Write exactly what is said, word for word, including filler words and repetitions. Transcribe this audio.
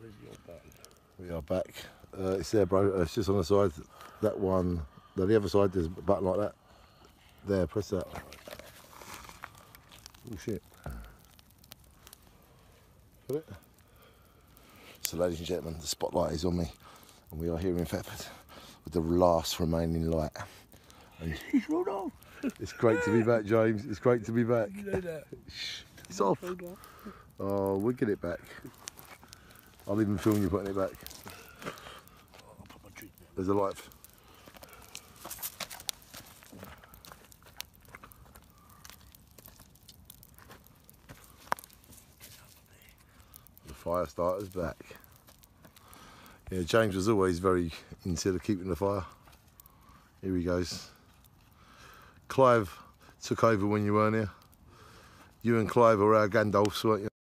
Where's your button? We are back. Uh, it's there, bro. Uh, it's just on the side. That one. No, the other side, there's a button like that. There, press that. Oh shit. Got it? So, ladies and gentlemen, the spotlight is on me, and we are here in Thetford with the last remaining light. And He's rolled off. it's great to be back, James. It's great to be back. You know that. Shh, it's off. Rolled off. Oh, we'll get it back. I'll even film you putting it back. I'll put my drink there. There's a light. The fire starter's back. Yeah, James was always very into the keeping the fire. Here he goes. Clive took over when you weren't here. You and Clive were our Gandalfs, weren't you?